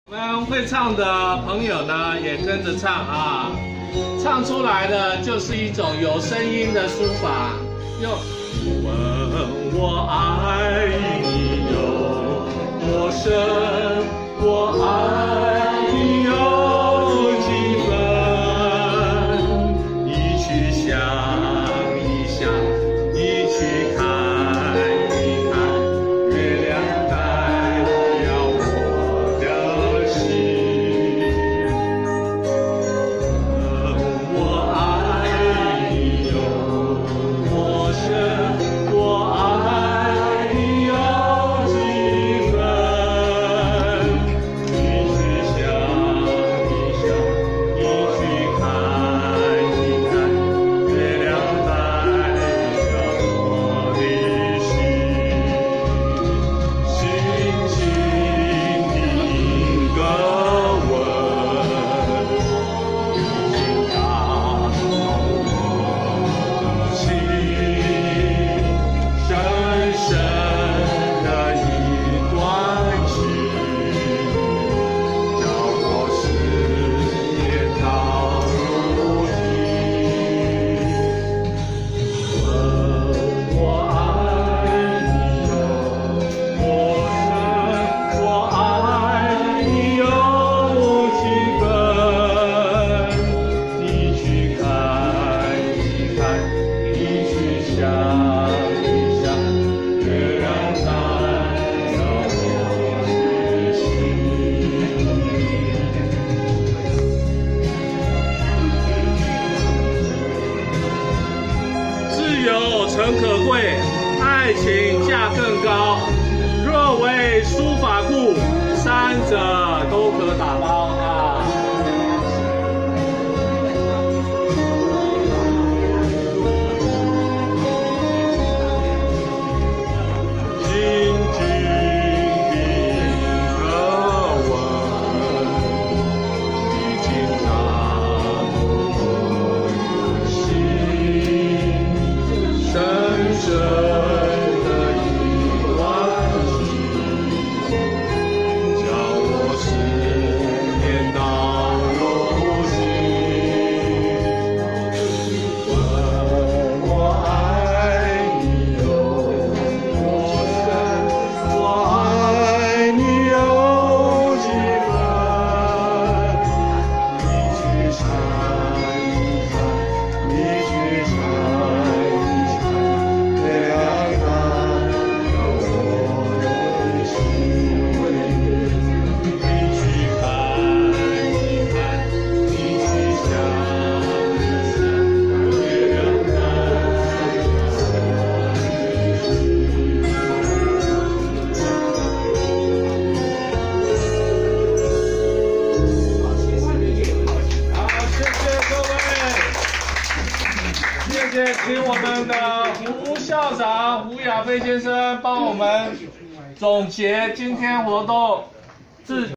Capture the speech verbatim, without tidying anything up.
我们会唱的朋友呢，也跟着唱啊，唱出来的就是一种有声音的书法。用问我爱你有多深，我爱你有几分？你去想一想，你去看一看，月亮代表我的心。问我爱你有多深，我爱你有几分？你去想一想，你去看一看，月亮代表我的心。轻轻的一个吻，已经打动我的心，深深的一段情，叫我思念到如今。问我爱你有多深，我爱你有几分？你去看一看，你去想一想，月亮代表我的心。自由诚可贵，爱情价更高。若为书法故，三者都可打包啊。静静的一个吻，已经打动我的心，深深的一段情，叫我思念到如今。问我爱你有多深，我爱你有几分？你去猜一猜，你去猜一猜，月亮代表我的心。你去看一看，你去想一想，月亮代表我的心。好，谢谢各位，谢谢，请我们的胡校长胡亚飞先生帮我们总结今天活动。自